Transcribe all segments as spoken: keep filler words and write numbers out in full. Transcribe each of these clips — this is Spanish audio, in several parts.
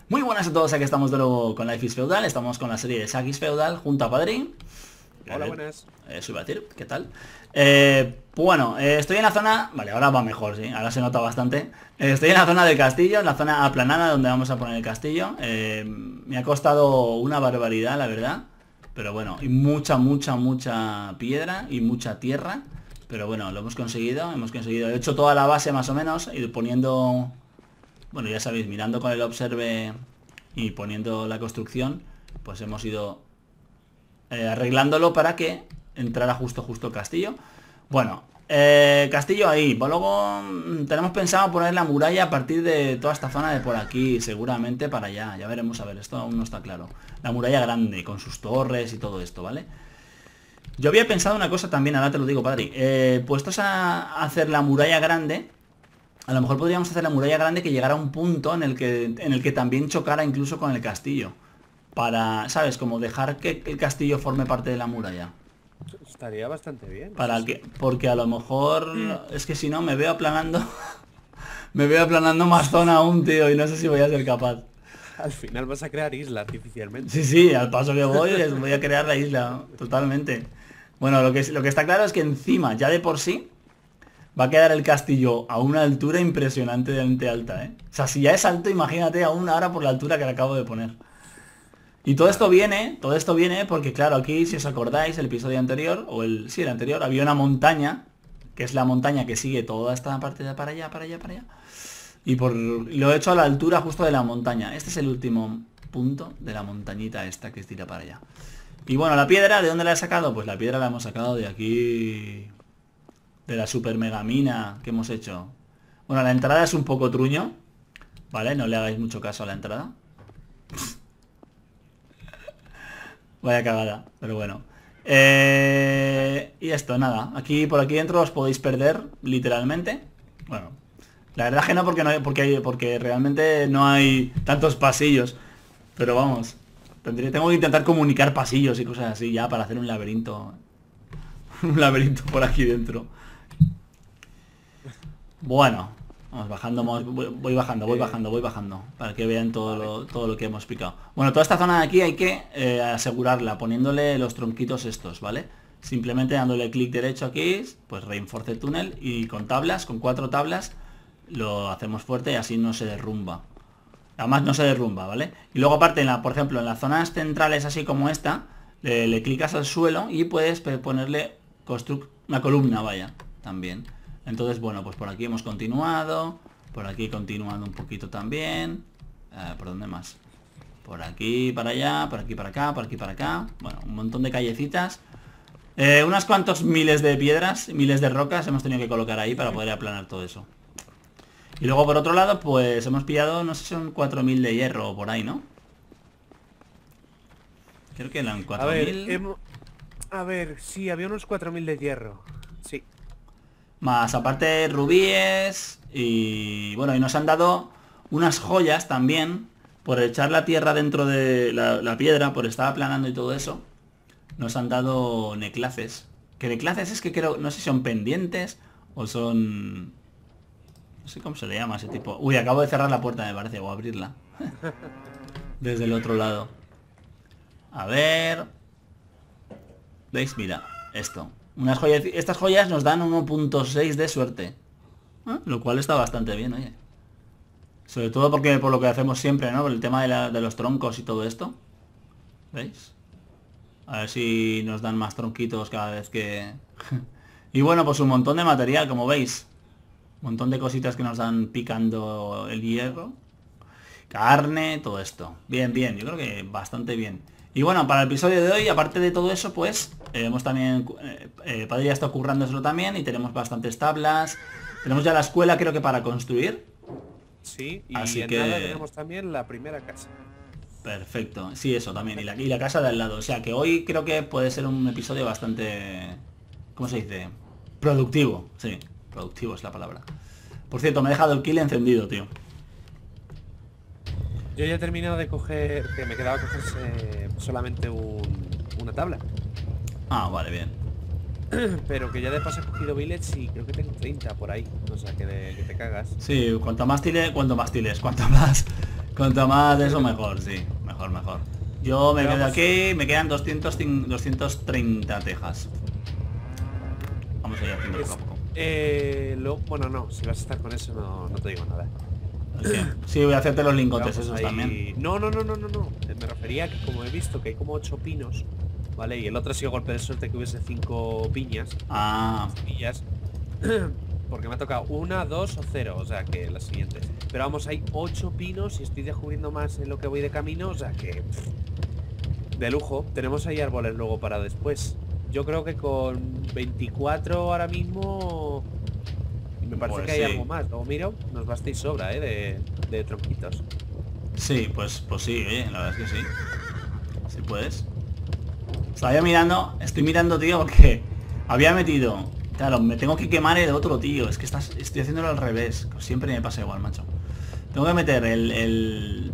Muy buenas a todos, aquí estamos de nuevo con Life is Feudal. Estamos con la serie de Sack is Feudal junto a Padrín. Hola, buenas. Eso iba a decir, ¿qué tal? Eh, bueno, eh, estoy en la zona... Vale, ahora va mejor, sí, ahora se nota bastante. Eh, estoy en la zona del castillo, en la zona aplanada donde vamos a poner el castillo. Eh, me ha costado una barbaridad, la verdad. Pero bueno, y mucha, mucha, mucha piedra y mucha tierra. Pero bueno, lo hemos conseguido, hemos conseguido. He hecho toda la base más o menos, ir poniendo... Bueno, ya sabéis, mirando con el observe y poniendo la construcción, pues hemos ido eh, arreglándolo para que entrara justo justo el castillo. Bueno, eh, castillo ahí. Pues luego mm, tenemos pensado poner la muralla a partir de toda esta zona de por aquí, seguramente para allá. Ya veremos, a ver, esto aún no está claro. La muralla grande, con sus torres y todo esto, ¿vale? Yo había pensado una cosa también, ahora te lo digo, padre. Eh, puestos a hacer la muralla grande... A lo mejor podríamos hacer la muralla grande que llegara a un punto en el que en el que también chocara incluso con el castillo. Para, ¿sabes? Como dejar que el castillo forme parte de la muralla. Estaría bastante bien. Para que, porque a lo mejor... Es que si no me veo aplanando... me veo aplanando más zona aún, tío, y no sé si voy a ser capaz. Al final vas a crear isla artificialmente. Sí, sí, al paso que voy, les voy a crear la isla, totalmente. Bueno, lo que, lo que está claro es que encima, ya de por sí... va a quedar el castillo a una altura impresionantemente alta, ¿eh? O sea, si ya es alto, imagínate aún ahora por la altura que le acabo de poner. Y todo esto viene, todo esto viene porque, claro, aquí, si os acordáis, el episodio anterior, o el, sí, el anterior, había una montaña, que es la montaña que sigue toda esta parte de para allá, para allá, para allá. Y por lo he hecho a la altura justo de la montaña. Este es el último punto de la montañita esta que estira para allá. Y bueno, la piedra, ¿de dónde la he sacado? Pues la piedra la hemos sacado de aquí... de la super mega mina que hemos hecho. Bueno, la entrada es un poco truño, ¿vale? No le hagáis mucho caso a la entrada. Vaya cagada, pero bueno. Eh... Y esto, nada. Aquí, por aquí dentro os podéis perder, literalmente. Bueno, la verdad que no, porque no hay, porque, porque realmente no hay tantos pasillos. Pero vamos, tendré, tengo que intentar comunicar pasillos y cosas así ya para hacer un laberinto. Un laberinto por aquí dentro. Bueno, vamos bajando, vamos, voy, voy bajando, voy bajando, voy bajando, para que vean todo lo, todo lo que hemos picado. Bueno, toda esta zona de aquí hay que eh, asegurarla, poniéndole los tronquitos estos, ¿vale? Simplemente dándole clic derecho aquí, pues reinforce el túnel y con tablas, con cuatro tablas, lo hacemos fuerte y así no se derrumba. Además no se derrumba, ¿vale? Y luego aparte, en la, por ejemplo, en las zonas centrales así como esta, le, le clicas al suelo y puedes ponerle construct una columna, vaya, también. Entonces, bueno, pues por aquí hemos continuado. Por aquí continuando un poquito también. Eh, ¿Por dónde más? Por aquí para allá, por aquí para acá, por aquí para acá. Bueno, un montón de callecitas. Eh, unos cuantos miles de piedras, miles de rocas hemos tenido que colocar ahí para poder aplanar todo eso. Y luego por otro lado, pues hemos pillado, no sé si son cuatro mil de hierro o por ahí, ¿no? Creo que eran cuatro mil. A ver, hemos... a ver, sí, había unos cuatro mil de hierro. Sí. Más aparte rubíes y bueno, y nos han dado unas joyas también por echar la tierra dentro de la, la piedra, por estar aplanando y todo eso. Nos han dado neclaces. Que neclaces es que creo, no sé si son pendientes o son... No sé cómo se le llama ese tipo. Uy, acabo de cerrar la puerta me parece, o abrirla. Desde el otro lado. A ver... ¿Veis? Mira, esto. Unas joyas, estas joyas nos dan uno punto seis de suerte. ¿Eh? Lo cual está bastante bien, oye. Sobre todo porque por lo que hacemos siempre, ¿no? Por el tema de, la, de los troncos y todo esto. ¿Veis? A ver si nos dan más tronquitos cada vez que... Y bueno, pues un montón de material, como veis. Un montón de cositas que nos dan picando el hierro. Carne, todo esto. Bien, bien, yo creo que bastante bien. Y bueno, para el episodio de hoy, aparte de todo eso, pues eh, hemos también, eh, eh, Padre ya está currándoselo también y tenemos bastantes tablas. Tenemos ya la escuela, creo que para construir. Sí, y así en que nada tenemos también la primera casa. Perfecto, sí, eso también. Y la, y la casa de al lado. O sea que hoy creo que puede ser un episodio bastante... ¿Cómo se dice? Productivo, sí, productivo es la palabra. Por cierto, me he dejado el kill encendido, tío. Yo ya he terminado de coger, que me quedaba cogerse solamente un, una tabla. Ah, vale, bien. Pero que ya de paso he cogido billets y creo que tengo treinta por ahí. O sea, que, de, que te cagas. Sí, cuanto más tile, cuanto más tiles, cuanto más Cuanto más de eso mejor, sí. Mejor, mejor. Yo me Pero quedo vamos- aquí, me quedan doscientos, doscientos treinta tejas. Vamos a ir haciendo poco a Es- poco. eh, lo- bueno, no, si vas a estar con eso no, no te digo nada. Ok. Sí, voy a hacerte los lingotes, Vamos esos ahí- también. No, no, no, no, no, no. Me refería a que como he visto que hay como ocho pinos, ¿vale? Y el otro ha sido golpe de suerte que hubiese cinco piñas, Ah, semillas. Porque me ha tocado una, dos o cero, o sea que las siguientes. Pero vamos, hay ocho pinos y estoy descubriendo más en lo que voy de camino, o sea que... pff, de lujo. Tenemos ahí árboles luego para después. Yo creo que con veinticuatro ahora mismo... Y me parece Pues que hay sí. algo más. Luego miro, nos basta y sobra, ¿eh? De, de tronquitos. sí, pues, pues sí, oye, la verdad es que sí. Si puedes. Estaba yo mirando, estoy mirando, tío, porque había metido... Claro, me tengo que quemar el otro, tío. Es que estás, estoy haciéndolo al revés. Siempre me pasa igual, macho. Tengo que meter el... el...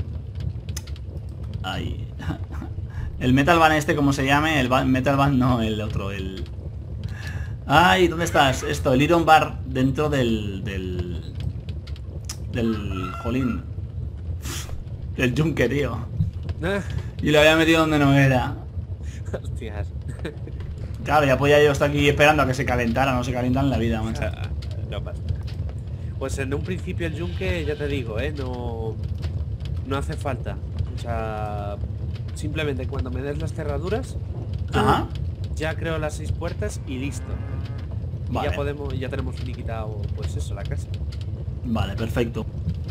Ahí. El Metal Band este, como se llame. El ba- Metal Band no, el otro, el... Ay, ¿dónde estás? Esto, el Iron Bar dentro del... Del... Del... Jolín. Del yunque, tío. Y lo había metido donde no era. Hostias. Claro, ya podía yo estar aquí esperando a que se calentara. No se calienta en la vida, macho. No pasa. Pues en un principio el yunque, ya te digo, ¿eh? No, no hace falta. O sea, simplemente cuando me des las cerraduras, Ajá. ya creo las seis puertas y listo. Y Vale. ya podemos, ya tenemos finiquitado, pues eso, la casa. Vale, perfecto.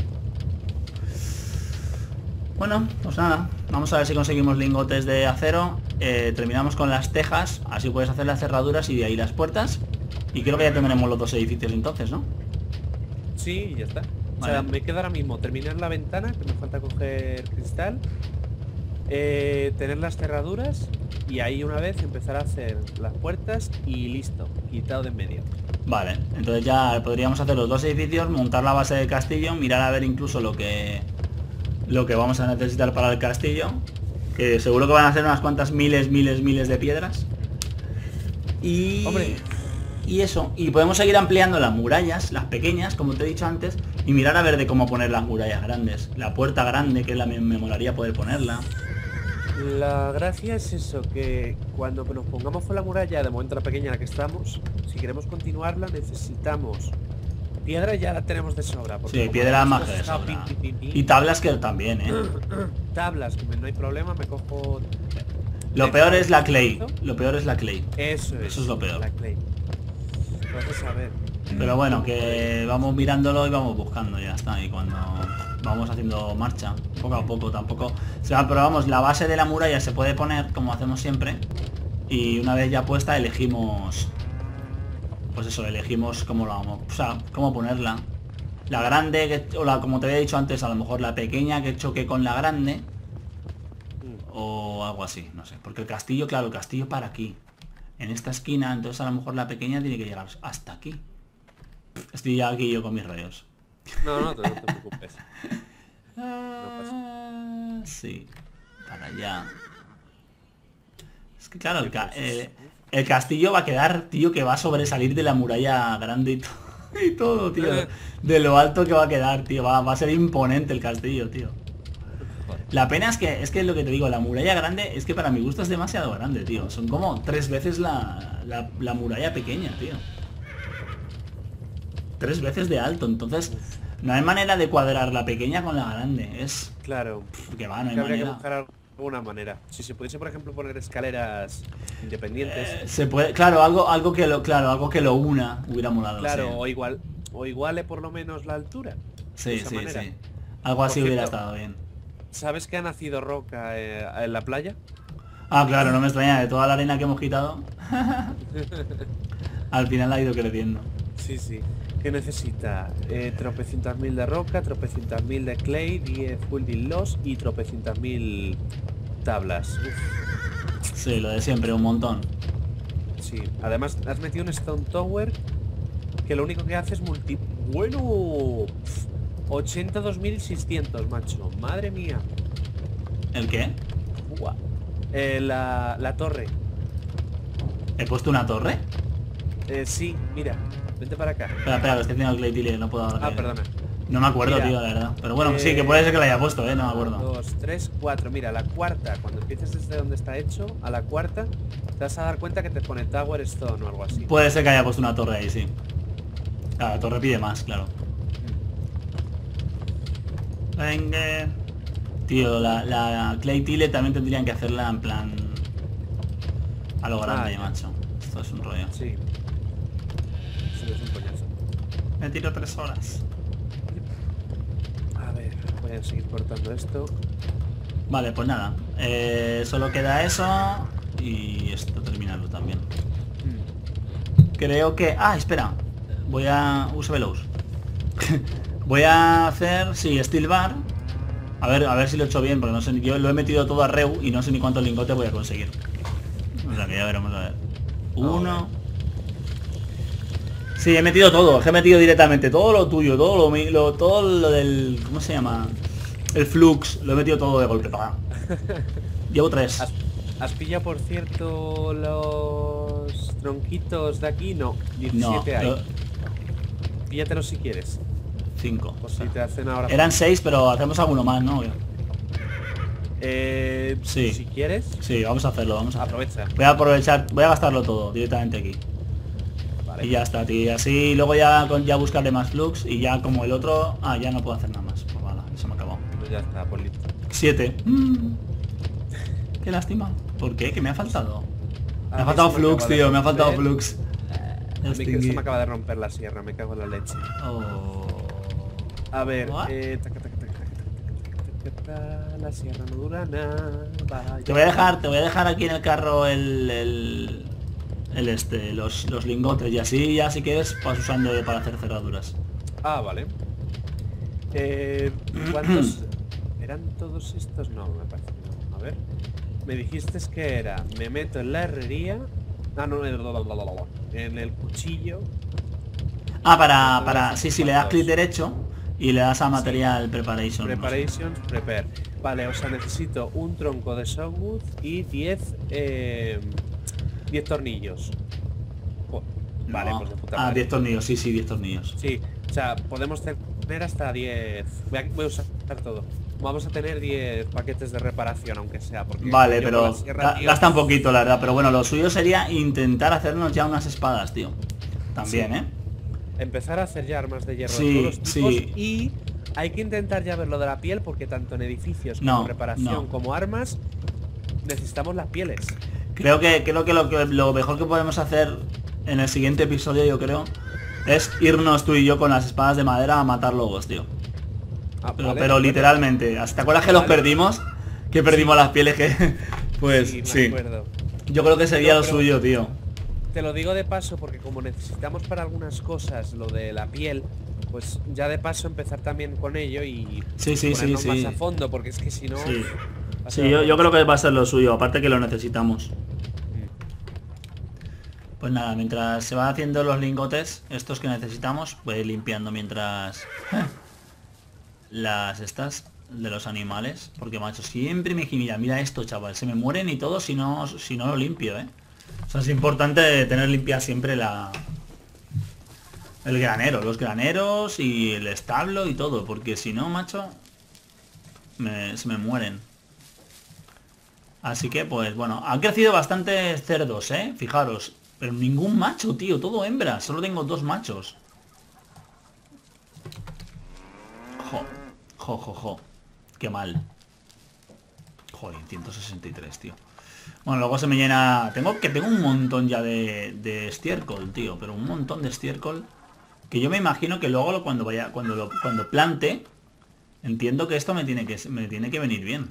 Bueno, pues nada, vamos a ver si conseguimos lingotes de acero. Eh, terminamos con las tejas, así puedes hacer las cerraduras y de ahí las puertas. Y creo que ya tendremos los dos edificios entonces, ¿no? Sí, y ya está. O Vale. sea, me queda ahora mismo terminar la ventana, que me falta coger cristal, eh, tener las cerraduras y ahí una vez empezar a hacer las puertas y listo, quitado de en medio. Vale, entonces ya podríamos hacer los dos edificios, montar la base del castillo, mirar a ver incluso lo que lo que vamos a necesitar para el castillo, que seguro que van a hacer unas cuantas miles, miles, miles de piedras. Y Hombre. y eso, y podemos seguir ampliando las murallas, las pequeñas, como te he dicho antes, y mirar a ver de cómo poner las murallas grandes. La puerta grande, que la me, me molaría poder ponerla. La gracia es eso, que cuando nos pongamos con la muralla, de momento la pequeña en la que estamos, si queremos continuarla necesitamos piedra, ya la tenemos de sobra. porque Sí, como piedra hemos más que de cosechado sobra. pim, pim, pim, Y tablas que también, ¿eh? tablas, que no hay problema, me cojo... Lo peor es la clay. Lo peor es la clay. Eso es. Eso es lo peor. La clay. Entonces, a ver. Pero bueno, que vamos mirándolo y vamos buscando, ya está. Y cuando vamos haciendo marcha, poco a poco, tampoco... O sea, pero vamos, la base de la muralla se puede poner, como hacemos siempre. Y una vez ya puesta, elegimos... Pues eso, elegimos cómo lo vamos... O sea, cómo ponerla. La grande, que, o la, como te había dicho antes, a lo mejor la pequeña que choque con la grande. O algo así, no sé. Porque el castillo, claro, el castillo para aquí. En esta esquina, entonces a lo mejor la pequeña tiene que llegar hasta aquí. Estoy ya aquí yo con mis rollos. No, no, no te preocupes. Ah, sí, para allá. Es que claro, el, ca- el- el castillo va a quedar, tío, que va a sobresalir de la muralla grande y, to- y todo, tío. De lo alto que va a quedar, tío. Va, va a ser imponente el castillo, tío. La pena es que, es que lo que te digo, la muralla grande, es que para mi gusto es demasiado grande, tío. Son como tres veces la, la, la muralla pequeña, tío. Tres veces de alto, entonces no hay manera de cuadrar la pequeña con la grande. Es... Claro. Que va, no hay Que habría que manera. buscar alguna manera. Si se pudiese, por ejemplo, poner escaleras independientes. Eh, se puede, claro, algo, algo que lo, claro, algo que lo una hubiera molado. claro, sí. o igual, o iguale por lo menos la altura. de Sí, esa sí, manera. sí. Algo así Por hubiera cierto, estado bien. ¿Sabes que ha nacido roca eh, en la playa? Ah, claro, no me extraña, de toda la arena que hemos quitado. Al final ha ido creciendo. Sí, sí. ¿Qué necesita? Eh, tropecientas mil de roca, tropecientas mil de clay, diez building loss y tropecientas mil tablas. Uf, Sí, lo de siempre, un montón. sí. Además, has metido un Stone Tower que lo único que hace es multi... Bueno, ochenta y dos mil seiscientos, macho. Madre mía. ¿El qué? Buah. Eh, la, la torre. ¿He puesto una torre? Eh, sí, mira. Vente para acá. Espera, espera, que estoy haciendo el clay tile, no puedo ahora. Ah, que- perdona. No me acuerdo, Mira, tío, la verdad. Pero bueno, eh, sí, que puede ser que la haya puesto, eh, no me acuerdo. Dos, tres, cuatro. Mira, la cuarta, cuando empieces desde donde está hecho, a la cuarta, te vas a dar cuenta que te pone Tower Stone o algo así. Puede ser que haya puesto una torre ahí, sí. Claro, la torre pide más, claro. Venga. Tío, la, la Clay Tile también tendrían que hacerla en plan... a lo grande, Ah, macho. Esto es un rollo. Sí. Sí, es un coñazo. Me tiro tres horas. A ver, voy a seguir cortando esto. Vale, pues nada. Eh, solo queda eso. Y esto terminarlo también. Mm. Creo que... Ah, espera. Voy a... Use veloz. Voy a hacer... Sí, Steel Bar. A ver, a ver si lo he hecho bien, porque no sé... Yo lo he metido todo a Reu y no sé ni cuántos lingotes voy a conseguir. O sea que ya veremos a ver. Uno... Sí, he metido todo, he metido directamente todo lo tuyo, todo lo, mi- lo todo lo del... ¿Cómo se llama? El flux, lo he metido todo de golpe. ¡Pam! Llevo tres. ¿Has, has pillado, por cierto, los tronquitos de aquí? No, No, diecisiete hay. lo- Píllatelos si quieres. cinco. Por si te hacen ahora. Eran seis, pero hacemos alguno más, ¿no? Eh, Sí. Si quieres, Sí, vamos a hacerlo, vamos a hacerlo. aprovecha. Voy a aprovechar, voy a gastarlo todo directamente aquí. Vale. Y ya está, tío. Y así luego ya con ya buscarle más flux y ya como el otro... Ah, ya no puedo hacer nada más. Pues vale, se me ha acabado. Pues ya está, pues listo. Siete. Mm. Qué lástima. ¿Por qué? ¿Qué me ha faltado? Me A ha mí faltado se me flux, acaba de tío. Me ha faltado romper. flux. A mí que Extingui- se me acaba de romper la sierra, me cago en la leche. Oh. A ver, What? eh, taca, taca, taca, taca, taca, taca, taca, la sierra no dura nada. Vaya. Te voy a dejar, te voy a dejar aquí en el carro el, el, el este, los, los lingotes y así ya si quieres vas usando para hacer cerraduras. Ah, vale. Eh, ¿Cuántos eran todos estos? No, me parece que no. A ver. Me dijiste que era, me meto en la herrería. Ah, no, en el, en el cuchillo. Ah, para, Te voy a para, hacer sí, sí, le das cuantos. clic derecho y le das a material preparation. no sé. Preparations, prepare. Vale, o sea, necesito un tronco de softwood y diez eh, diez tornillos. Jo, Vale, No. pues de puta Ah, madre. diez tornillos, sí, sí, diez tornillos. Sí, o sea, podemos tener hasta diez. Voy a, voy a usar todo. Vamos a tener diez paquetes de reparación, aunque sea. Porque Vale, yo con pero la sierra, ga- tío, gasta un poquito, la verdad. Pero bueno, lo suyo sería intentar hacernos ya unas espadas, tío. También, Sí. ¿eh? empezar a hacer ya armas de hierro Sí, de todos los tipos. sí. Y hay que intentar ya ver lo de la piel, porque tanto en edificios como No, reparación no. como armas necesitamos las pieles. Creo que creo que lo que lo mejor que podemos hacer en el siguiente episodio, yo creo, es irnos tú y yo con las espadas de madera a matar lobos, tío. Ah, Pero, vale, pero vale. literalmente. ¿Te acuerdas que los Vale. perdimos? Que perdimos las pieles que... Pues Sí, me sí. acuerdo. Yo creo que sería No, lo pero- suyo, tío. Te lo digo de paso porque como necesitamos para algunas cosas lo de la piel, pues ya de paso empezar también con ello y Sí, sí, sí, ponernos sí. más a fondo, porque es que si no... Sí, va a sí ser yo, yo horroroso. creo que va a ser lo suyo, aparte que lo necesitamos. Pues nada, mientras se van haciendo los lingotes, estos que necesitamos, voy a ir limpiando mientras... Las estas de los animales, porque macho, siempre me mira, mira esto, chaval, se me mueren y todo si no, si no lo limpio, ¿eh? O sea, es importante tener limpia siempre la... El granero, los graneros y el establo y todo, porque si no, macho, me- se me mueren. Así que, pues bueno, han crecido bastantes cerdos, ¿eh? Fijaros, pero ningún macho, tío, todo hembras, solo tengo dos machos. Jo, jo, jo, jo, qué mal. Joder, ciento sesenta y tres, tío. Bueno, luego se me llena... Tengo que tengo un montón ya de, de estiércol, tío, pero un montón de estiércol. Que yo me imagino que luego lo- cuando vaya, cuando lo, cuando plante, entiendo que esto me tiene que me tiene que venir bien.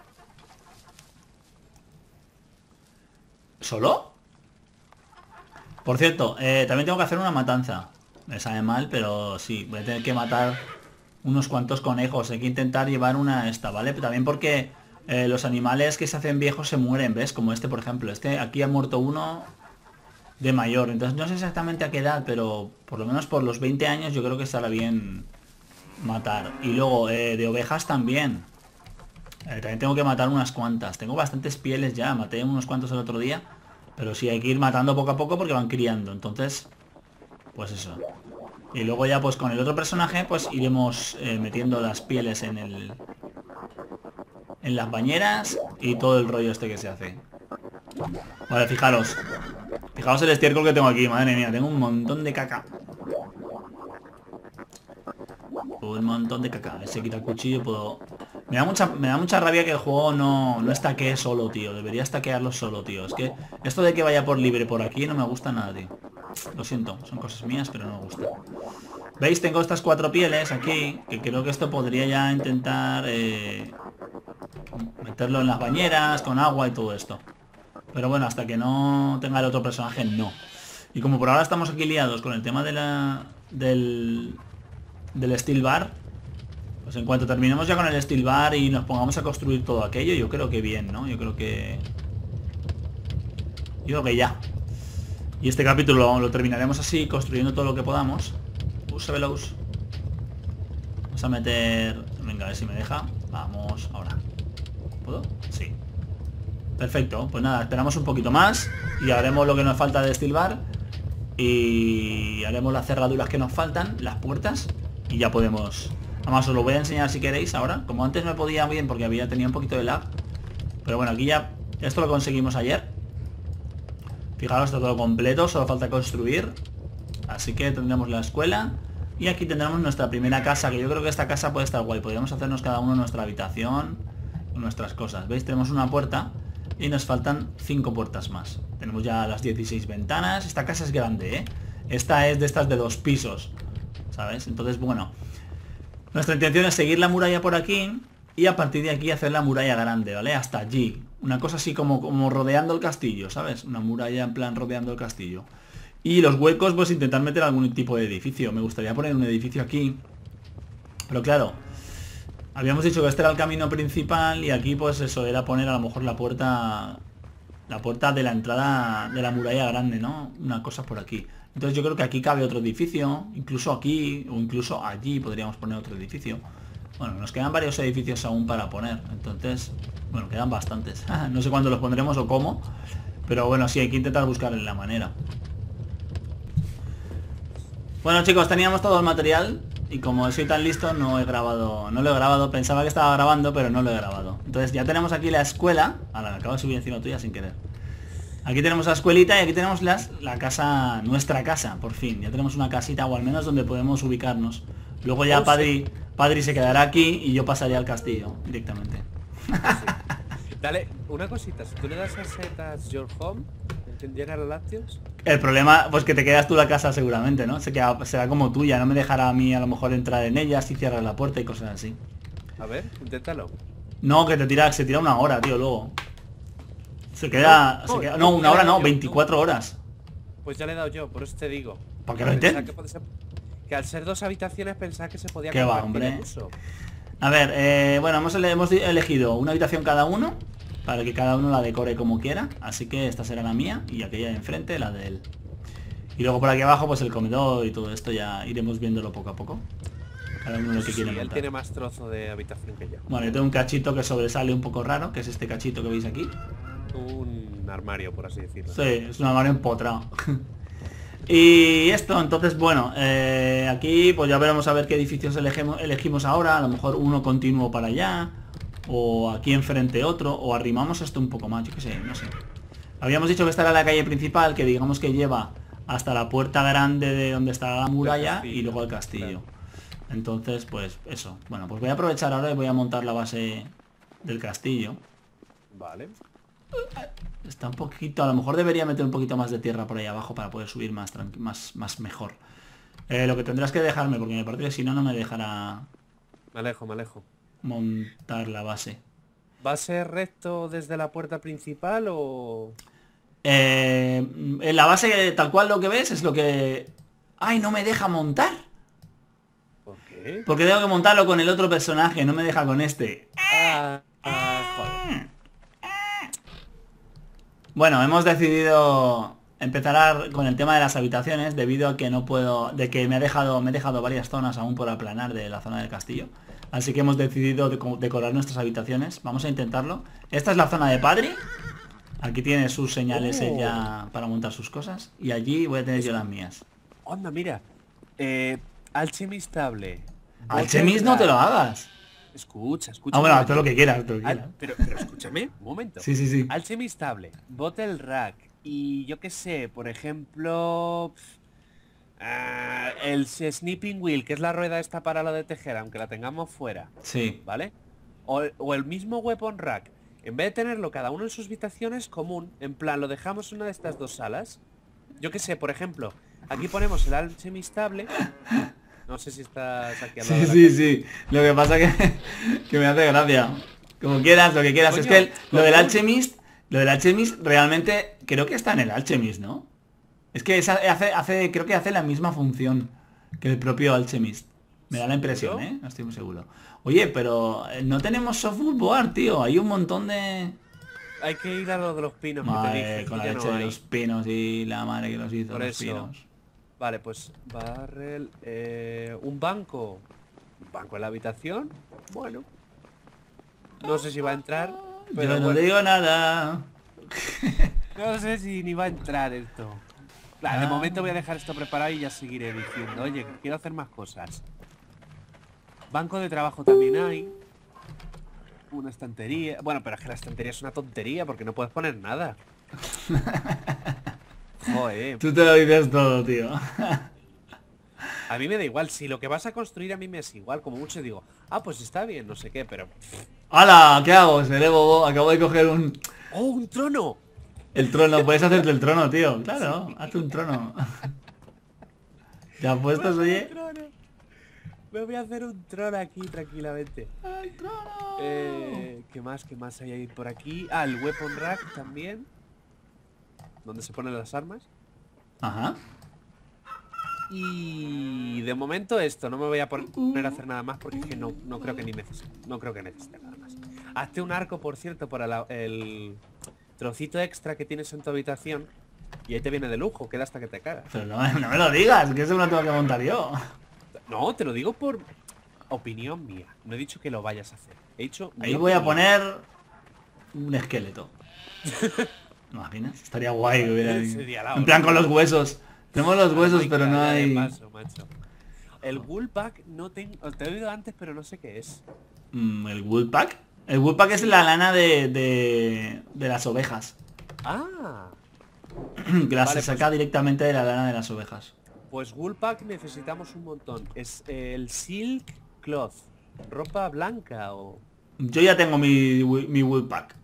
¿Solo? Por cierto, eh, también tengo que hacer una matanza. Me sabe mal, pero sí, voy a tener que matar unos cuantos conejos. Hay que intentar llevar una esta, ¿vale? Pero también porque eh, los animales que se hacen viejos se mueren, ¿ves? Como este, por ejemplo. Este aquí ha muerto uno de mayor. Entonces no sé exactamente a qué edad, pero por lo menos por los veinte años yo creo que estará bien matar. Y luego eh, de ovejas también. Eh, también tengo que matar unas cuantas. Tengo bastantes pieles ya. Maté unos cuantos el otro día. Pero sí, hay que ir matando poco a poco porque van criando. Entonces, pues eso. Y luego ya pues con el otro personaje pues iremos eh, metiendo las pieles en el... en las bañeras y todo el rollo este que se hace. Vale, fijaros. Fijaos el estiércol que tengo aquí, madre mía, tengo un montón de caca. Un montón de caca. Se quita el cuchillo y puedo... Me da mucha, me da mucha rabia que el juego no, no estaquee solo, tío. Debería estaquearlo solo, tío. Es que esto de que vaya por libre por aquí no me gusta nada, tío. Lo siento, son cosas mías, pero no me gusta. ¿Veis? Tengo estas cuatro pieles aquí, que creo que esto podría ya intentar eh, meterlo en las bañeras, con agua y todo esto. Pero bueno, hasta que no tenga el otro personaje, no. Y como por ahora estamos aquí liados con el tema de la... del... del steel bar, pues en cuanto terminemos ya con el steel bar y nos pongamos a construir todo aquello, yo creo que bien, ¿no? Yo creo que... Yo creo que ya. Y este capítulo lo terminaremos así, construyendo todo lo que podamos. Usabelos. Vamos a meter... Venga, a ver si me deja. Vamos, ahora. ¿Puedo? Sí. Perfecto. Pues nada, esperamos un poquito más y haremos lo que nos falta de steel bar. Y haremos las cerraduras que nos faltan, las puertas. Y ya podemos... Además os lo voy a enseñar si queréis ahora. Como antes me podía bien porque había tenido un poquito de lag. Pero bueno, aquí ya... Esto lo conseguimos ayer. Fijaros, está todo completo, solo falta construir. Así que tendremos la escuela. Y aquí tendremos nuestra primera casa, que yo creo que esta casa puede estar guay. Podríamos hacernos cada uno nuestra habitación, nuestras cosas. ¿Veis? Tenemos una puerta y nos faltan cinco puertas más. Tenemos ya las dieciséis ventanas. Esta casa es grande, ¿eh? Esta es de estas de dos pisos, ¿sabes? Entonces, bueno, nuestra intención es seguir la muralla por aquí y a partir de aquí hacer la muralla grande, ¿vale? Hasta allí. Una cosa así como, como rodeando el castillo, ¿sabes? Una muralla en plan rodeando el castillo. Y los huecos, pues intentar meter algún tipo de edificio. Me gustaría poner un edificio aquí. Pero claro, habíamos dicho que este era el camino principal y aquí pues eso, era poner a lo mejor la puerta... La puerta de la entrada de la muralla grande, ¿no? Una cosa por aquí. Entonces yo creo que aquí cabe otro edificio, incluso aquí o incluso allí podríamos poner otro edificio. Bueno, nos quedan varios edificios aún para poner, entonces, bueno, quedan bastantes. No sé cuándo los pondremos o cómo, pero bueno, sí, hay que intentar buscarle la manera. Bueno, chicos, teníamos todo el material y como soy tan listo no he grabado, no lo he grabado, pensaba que estaba grabando, pero no lo he grabado. Entonces ya tenemos aquí la escuela. Ahora me acabo de subir encima tuya sin querer. Aquí tenemos la escuelita y aquí tenemos las, la casa, nuestra casa, por fin. Ya tenemos una casita o al menos donde podemos ubicarnos. Luego ya Padri, Padri se quedará aquí y yo pasaré al castillo directamente. Sí. Dale, una cosita, si tú le das a setas Your Home, ¿llegar a lácteos? El problema, pues que te quedas tú la casa seguramente, ¿no? Se queda, será como tuya, no me dejará a mí a lo mejor entrar en ella si cierras la puerta y cosas así. A ver, inténtalo. No, que te tira, se tira una hora, tío, luego. Se queda... No, se no, queda, no, no, una hora no, yo, veinticuatro no. horas. Pues ya le he dado yo, por eso te digo. ¿Para qué lo intentes? Que, ser, que al ser dos habitaciones pensaba que se podía... ¿Qué va, hombre? A ver, eh, bueno, hemos, ele hemos elegido una habitación cada uno, para que cada uno la decore como quiera. Así que esta será la mía y aquella de enfrente la de él. Y luego por aquí abajo pues el comedor y todo esto ya iremos viéndolo poco a poco. Cada uno lo que sí, quiere él montar. tiene más trozo de habitación que yo. Bueno, yo tengo un cachito que sobresale un poco raro, que es este cachito que veis aquí. Un armario, por así decirlo. Sí, es un armario empotrado. Y esto, entonces, bueno, eh, aquí pues ya veremos a ver qué edificios elegimos, elegimos ahora. A lo mejor uno continuo para allá, o aquí enfrente otro, o arrimamos esto un poco más, yo qué sé, no sé. Habíamos dicho que esta era la calle principal, que digamos que lleva hasta la puerta grande de donde está la muralla castillo, y luego al castillo. Claro. Entonces, pues eso. Bueno, pues voy a aprovechar ahora y voy a montar la base del castillo. Vale. Está un poquito, a lo mejor debería meter un poquito más de tierra por ahí abajo para poder subir más más, más mejor. Eh, lo que tendrás que dejarme, porque me parece que si no, no me dejará... Me alejo, me alejo. Montar la base. ¿Va a ser recto desde la puerta principal o...? Eh, en la base, tal cual lo que ves, es lo que... ¡Ay, no me deja montar! ¿Por qué? Porque tengo que montarlo con el otro personaje, no me deja con este. Ah, ah, joder. Bueno, hemos decidido empezar a, con el tema de las habitaciones debido a que no puedo, de que me ha dejado, me he dejado varias zonas aún por aplanar de la zona del castillo. Así que hemos decidido decorar nuestras habitaciones. Vamos a intentarlo. Esta es la zona de Padri. Aquí tiene sus señales oh. ella para montar sus cosas. Y allí voy a tener yo las mías. Onda, mira. Eh, alchemistable. Alchemis no te lo hagas. Escucha, escucha. Ah, bueno, un todo lo que momento. quieras, todo lo que Al- quieras. pero, pero escúchame, un momento. Sí, sí, sí. Alchemistable, Bottle Rack y yo qué sé, por ejemplo... pf, ah, el s- Snipping Wheel, que es la rueda esta para lo de tejer, aunque la tengamos fuera, Sí. ¿vale? O, el- o el mismo Weapon Rack. En vez de tenerlo cada uno en sus habitaciones, común, en plan, lo dejamos en una de estas dos salas. Yo qué sé, por ejemplo, aquí ponemos el alchemistable. No sé si estás aquí al lado Sí, de la sí, casa. sí. Lo que pasa que, que me hace gracia. Como quieras, lo que quieras. Es Coño, que el- lo del común. Alchemist, lo del Alchemist realmente creo que está en el Alchemist, ¿no? Es que esa- hace, hace, creo que hace la misma función que el propio Alchemist. Me da la impresión, ¿Seguro? ¿eh? No estoy muy seguro. Oye, pero eh, no tenemos softboard, tío. Hay un montón de... Hay que ir a lo de los pinos que te Madre, dije, con que la ya leche no de hay. los pinos y la madre que los hizo, Por los eso. pinos. Vale, pues barrel, eh, un banco. ¿Un banco en la habitación? Bueno. No sé si va a entrar, pero Yo no bueno. digo nada. No sé si ni va a entrar esto. Vale, de Ah. momento voy a dejar esto preparado y ya seguiré diciendo, oye, que quiero hacer más cosas. Banco de trabajo también hay. Una estantería. Bueno, pero es que la estantería es una tontería porque no puedes poner nada. Joder. Tú te lo dices todo, tío. A mí me da igual, si lo que vas a construir a mí me es igual, como mucho digo, ah, pues está bien, no sé qué, pero... ¡Hala! ¿Qué hago? Seré bobo. Acabo de coger un... ¡Oh, un trono! El trono. Puedes hacerte el trono, tío. Claro, hazte un trono. ¿Ya puestos, Me voy a hacer oye? un trono. Me voy a hacer un trono aquí tranquilamente. ¡Ay, trono! Eh, ¿Qué más? ¿Qué más hay ahí por aquí? Ah, el weapon rack también. Donde se ponen las armas. Ajá. Y de momento esto, no me voy a poner a hacer nada más porque es que no, no creo que ni necesite, no creo que necesite nada más. Hazte un arco, por cierto, para la- el trocito extra que tienes en tu habitación y ahí te viene de lujo, queda hasta que te cagas. Pero no, me- no me lo digas, que eso me lo tengo que montar yo. No, te lo digo por opinión mía. No he dicho que lo vayas a hacer. He dicho mi Ahí voy a opinión. poner un esqueleto. ¿Te imaginas? Estaría guay que hubiera... Sería la En plan con hostia. los huesos. Tenemos los huesos, Ay, pero no cara de hay... paso, macho. El woolpack no tengo... Te he oído antes, pero no sé qué es. Mm, ¿El woolpack? El woolpack es la lana de, de, de las ovejas. Ah, Que la Vale, se saca directamente de la lana de las ovejas. pues woolpack necesitamos un montón. Es el silk cloth. Ropa blanca o... Yo ya tengo mi, wi- mi woolpack.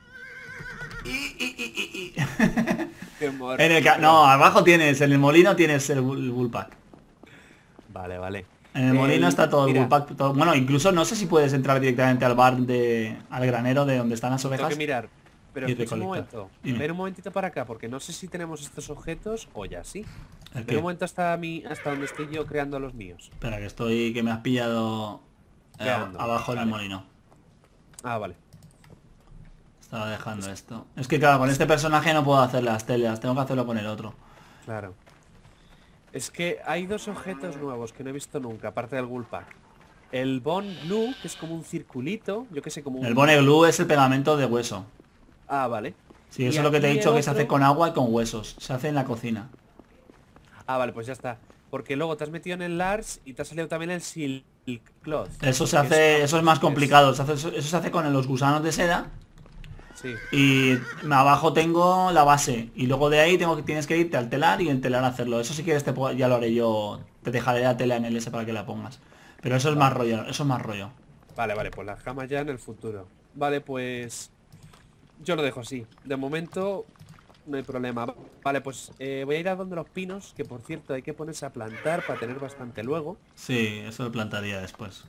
Y, y, y, y, y. Qué morro, En el ca- pero- no, abajo tienes, en el molino tienes el, wool- el woolpack. Vale, vale. En el molino está todo el mira, woolpack. todo- bueno, incluso no sé si puedes entrar directamente al bar de... al granero de donde están las Tengo ovejas. que mirar. Pero y escucha un recolectar. momento. Dime. Ven un momentito para acá, porque no sé si tenemos estos objetos o ya sí. ¿El Ven qué? un momento hasta mi, hasta donde estoy yo creando los míos. Espera, que estoy, que me has pillado eh, Creando, abajo en el vale. molino. Ah, vale. Estaba dejando esto. Es que claro, con este personaje no puedo hacer las telas, tengo que hacerlo con el otro. Claro. Es que hay dos objetos nuevos que no he visto nunca, aparte del woolpack. El bone glue, que es como un circulito, yo que sé, como un... El bone glue es el pegamento de hueso. Ah, vale. Sí, Y eso es lo que te he aquí dicho, el que se hace otro- con agua y con huesos. Se hace en la cocina. Ah, vale, pues ya está. Porque luego te has metido en el Lars y te ha salido también el silk cloth. Eso se que hace, es- eso es más complicado. Se hace- eso, eso se hace con los gusanos de seda. Sí. Y abajo tengo la base. Y luego de ahí tengo que tienes que irte al telar y en telar hacerlo. Eso si quieres te puedo- ya lo haré yo. Te dejaré la tela en el S para que la pongas. Pero eso es más rollo, eso es más rollo. Vale, vale, pues las camas ya en el futuro. Vale, pues... Yo lo dejo así. De momento no hay problema. Vale, pues eh, voy a ir a donde los pinos, que por cierto hay que ponerse a plantar para tener bastante luego. Sí, eso lo plantaría después.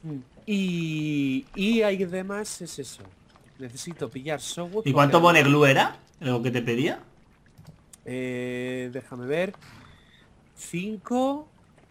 Y... Y hay demás, es eso. Necesito pillar softwood. ¿Y cuánto porque- bone glue era? ¿Lo que te pedía? Eh, déjame ver. cinco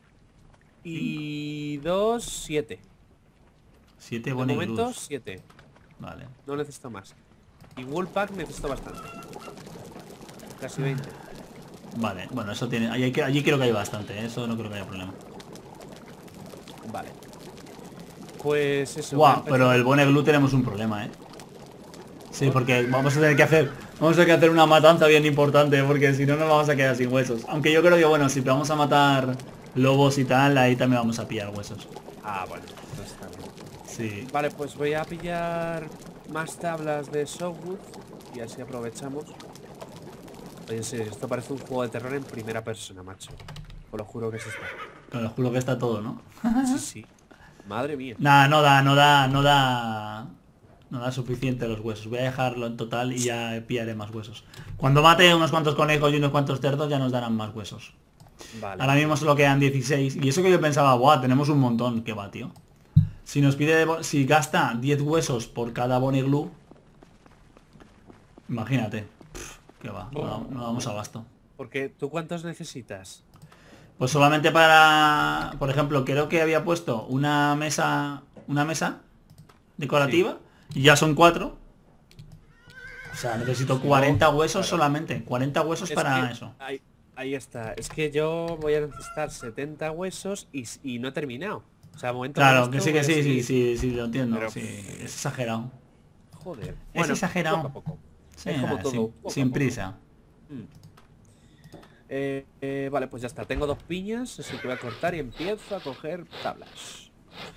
y dos, siete. Siete De bone momento, glues. siete. Vale. No necesito más. Y woolpack necesito bastante. Casi veinte. Vale, bueno, eso tiene. Allí, allí creo que hay bastante, ¿eh? Eso no creo que haya problema. Vale. Pues eso. voy a Guau, empezar- pero el bone glue tenemos un problema, ¿eh? Sí, porque vamos a tener que hacer. Vamos a tener que hacer una matanza bien importante, porque si no nos vamos a quedar sin huesos. Aunque yo creo que bueno, si vamos a matar lobos y tal, ahí también vamos a pillar huesos. Ah, bueno, entonces está bien. Sí. Vale, pues voy a pillar más tablas de softwood y así aprovechamos. Oye, sí, esto parece un juego de terror en primera persona, macho. Os lo juro que es esto. Pero juro que está todo, ¿no? Sí, sí. Madre mía. Nada, no da, no da, no da... No da suficiente los huesos. Voy a dejarlo en total y ya pillaré más huesos. Cuando mate unos cuantos conejos y unos cuantos cerdos ya nos darán más huesos. Vale. Ahora mismo solo quedan dieciséis. Y eso que yo pensaba, buah, tenemos un montón. ¿Qué va, tío? Si nos pide... Si gasta diez huesos por cada Bonnie Glue... Imagínate. Pff, ¿qué va? No, no damos abasto. Porque, ¿tú cuántos necesitas? Pues solamente para... Por ejemplo, creo que había puesto una mesa... Una mesa decorativa. Y ya son cuatro. O sea, necesito cuarenta huesos claro. solamente. cuarenta huesos Es para que eso. Ahí, ahí está. Es que yo voy a necesitar setenta huesos y, y no he terminado. O sea, momento Claro, con que esto sí, que voy a sí, sí, seguir. sí, sí, lo entiendo. Pero- Sí, es exagerado. Joder. Es Bueno, exagerado. poco a poco. Sí, Es como nada, todo, sin, poco a sin poco. prisa. Mm. Eh, eh, vale, pues ya está. Tengo dos piñas, así que voy a cortar y empiezo a coger tablas.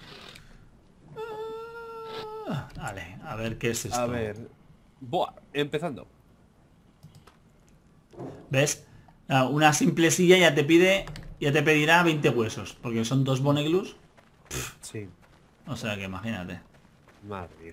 Ah, vale, a ver qué es esto. A ver. Buah, empezando. ¿Ves? Ah, una simple silla ya te pide... Ya te pedirá veinte huesos. Porque son dos Bonnie Glues. Sí, O sea que imagínate. madre mía.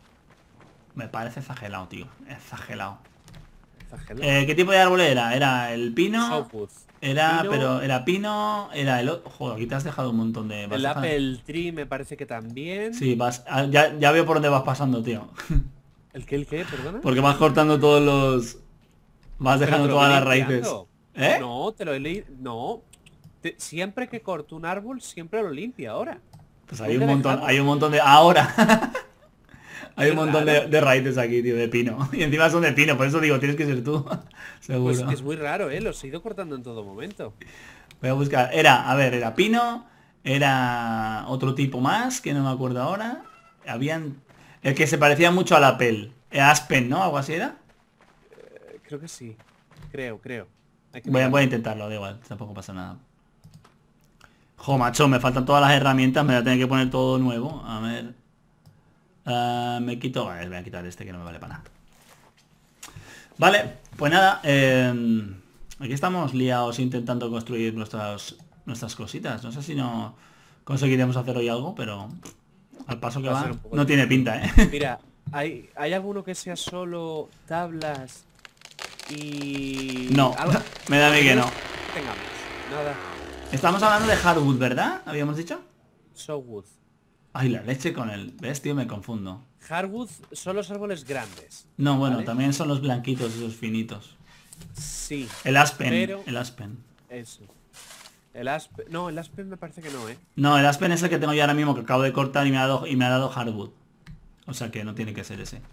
Me parece exagerado, tío. Exagerado. Exagerado. Eh, ¿Qué tipo de árbol era? Era el pino. Softwood. Era, Pino. pero era pino, era el otro. Joder, aquí te has dejado un montón de... ¿vas El dejando? Apple Tree me parece que también. Sí, vas... ah, Ya, ya veo por dónde vas pasando, tío. ¿El qué, el qué? ¿Perdona? Porque vas cortando todos los... Vas Pero dejando te lo todas voy las raíces. limpiando. ¿Eh? No, te lo he leído. No. Te- siempre que corto un árbol, siempre lo limpio ahora. Pues hay un ¿Dónde montón, dejamos? hay un montón de... Ahora. Hay Qué un montón de, raro. de raíces aquí, tío, de pino. Y encima son de pino, por eso digo, tienes que ser tú. Seguro. Pues es muy raro, ¿eh? Los he ido cortando en todo momento. Voy a buscar. Era, a ver, era pino. Era otro tipo más, que no me acuerdo ahora. Habían... El que se parecía mucho al Apple. Era Aspen, ¿no? Algo así era. Eh, creo que sí. Creo, creo. Hay que Voy a, mirar. voy a intentarlo, da igual, tampoco pasa nada. Jo, macho, me faltan todas las herramientas, me voy a tener que poner todo nuevo. A ver. Ah, me quito. Vale, voy a quitar este que no me vale para nada. Vale, pues nada. eh, aquí estamos liados intentando construir nuestras nuestras cositas. No sé si no conseguiremos hacer hoy algo, pero al paso que Va a va, ser un poco no tiene pinta, ¿eh? Mira, ¿hay, ¿hay alguno que sea solo tablas y... No, algo? me da a mí que no. Tengamos. Nada. Estamos hablando de hardwood, ¿verdad? ¿Habíamos dicho? Softwood. Ay, la leche con el... ¿Ves, tío? Me confundo. Hardwood son los árboles grandes. No, bueno, ¿Vale? también son los blanquitos, esos finitos. Sí. El aspen, Pero- el aspen. Eso. El aspen... No, el aspen me parece que no, ¿eh? No, el aspen es el que tengo yo ahora mismo, que acabo de cortar y me ha dado, y me ha dado hardwood. O sea que no tiene que ser ese.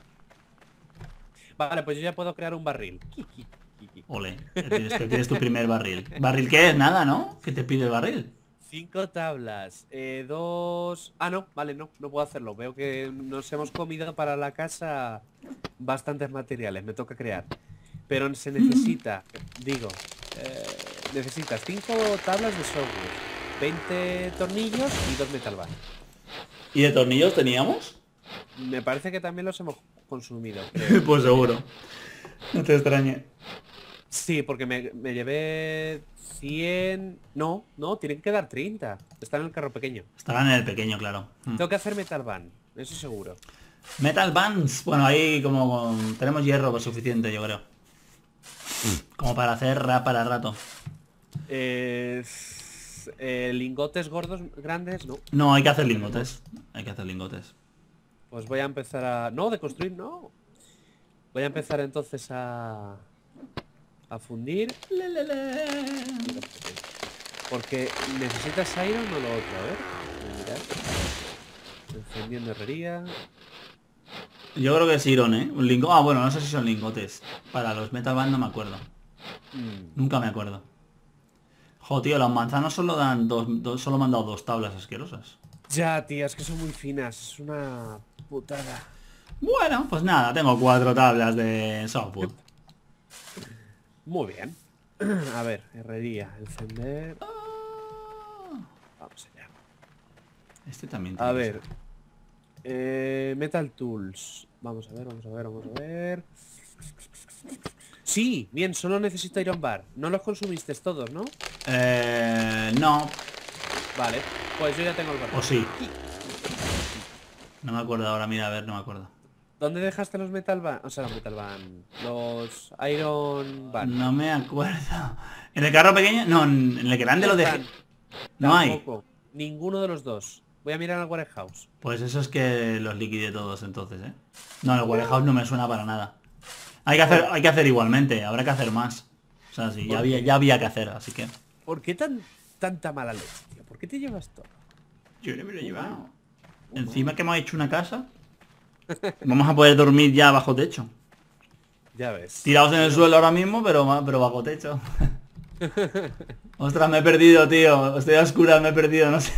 Vale, pues yo ya puedo crear un barril. Ole, que tienes, que tienes tu primer barril. ¿Barril qué es? Nada, ¿no? ¿Qué te pide el barril? Cinco tablas, eh, dos... Ah, no, vale, no, no puedo hacerlo. Veo que nos hemos comido para la casa bastantes materiales, me toca crear. Pero se necesita, digo, eh, necesitas cinco tablas de software, veinte tornillos y dos metal bar. ¿Y de tornillos teníamos? Me parece que también los hemos consumido, creo. Pues seguro. No te extrañe. Sí, porque me, me llevé cien... No, no, tienen que dar treinta. Está en el carro pequeño. Estarán en el pequeño, claro. Mm. Tengo que hacer metal van, eso seguro. Metal bands. Bueno, ahí como con- tenemos hierro lo suficiente, yo creo. Como para hacer rap para rato. Eh, eh, lingotes gordos, grandes, no. No, hay que hacer lingotes. Hay que hacer lingotes. Pues voy a empezar a... No, de construir, no. Voy a empezar entonces a... A fundir. Le, le, le. Porque necesitas iron o lo otro, a ver. Voy a mirar. Encendiendo herrería. Yo creo que es Iron, ¿eh? Un lingote. Ah, bueno, no sé si son lingotes. Para los metal band no me acuerdo. Mm, Nunca me acuerdo. Jo, tío, los manzanos solo dan dos, dos- solo me han dado dos tablas asquerosas. Ya, tía, es que son muy finas. Es una putada. Bueno, pues nada, tengo cuatro tablas de softwood. Muy bien. A ver, herrería, encender. Vamos allá. Este también A tiene que ver. ser. Eh, Metal Tools. Vamos a ver, vamos a ver, vamos a ver. Sí, bien, solo necesito Iron Bar. No los consumiste todos, ¿no? Eh, no. Vale, pues yo ya tengo el bar. O sí. No me acuerdo ahora, mira, a ver, no me acuerdo. ¿Dónde dejaste los Metal Van? O sea, los Metal Van. Los Iron Van. No me acuerdo. ¿En el carro pequeño? No, en el grande lo dejé. No hay. Tampoco. Ninguno de los dos. Voy a mirar al warehouse. Pues eso es que los liquidé todos entonces, ¿eh? No, el warehouse no me suena para nada. Hay que hacer, hay que hacer igualmente, habrá que hacer más. O sea, sí, ya había, ya había que hacer, así que... ¿Por qué tan tanta mala leche, tío? ¿Por qué te llevas todo? Yo no me lo he llevado. Encima que hemos hecho una casa, vamos a poder dormir ya bajo techo. Ya ves. Tirados en el suelo ahora mismo, pero, pero bajo techo. Ostras, me he perdido, tío. Estoy a oscuras, me he perdido, no sé.